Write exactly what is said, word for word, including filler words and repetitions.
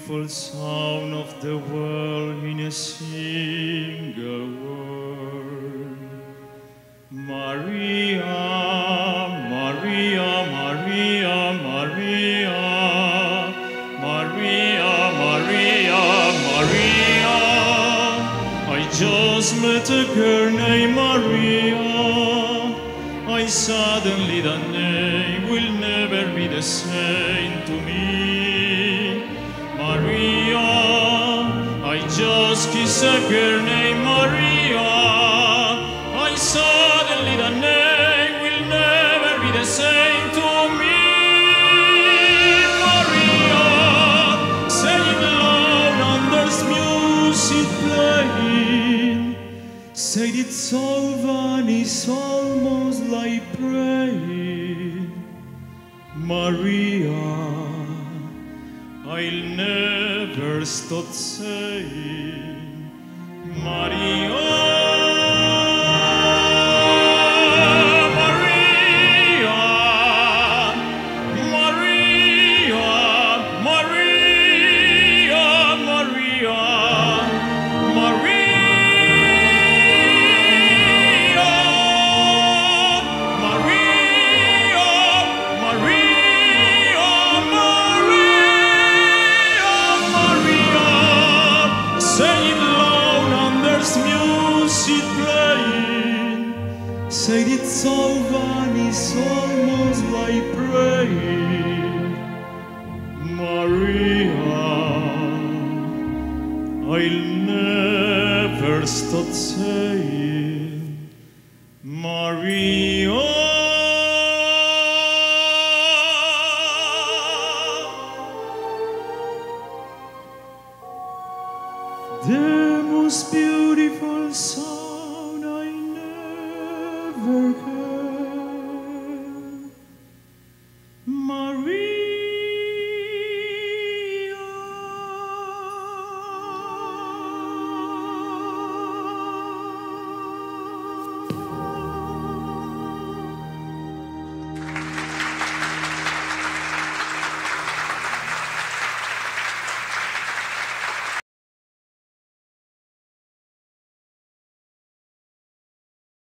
beautiful sound of the world in a single word. Maria, Maria, Maria, Maria, Maria, Maria, Maria. I just met a girl named Maria. I suddenly that name will never be the same to me. Maria, I just kissed a girl named Maria. I suddenly that name will never be the same to me. Maria, say it loud and there's music playing. Say it's over and it's almost like praying. Maria, I'll never stop saying, Maria. Said it's over and it's almost like praying. Maria, I'll never stop saying, Maria. The most beautiful sound I never heard. Maria.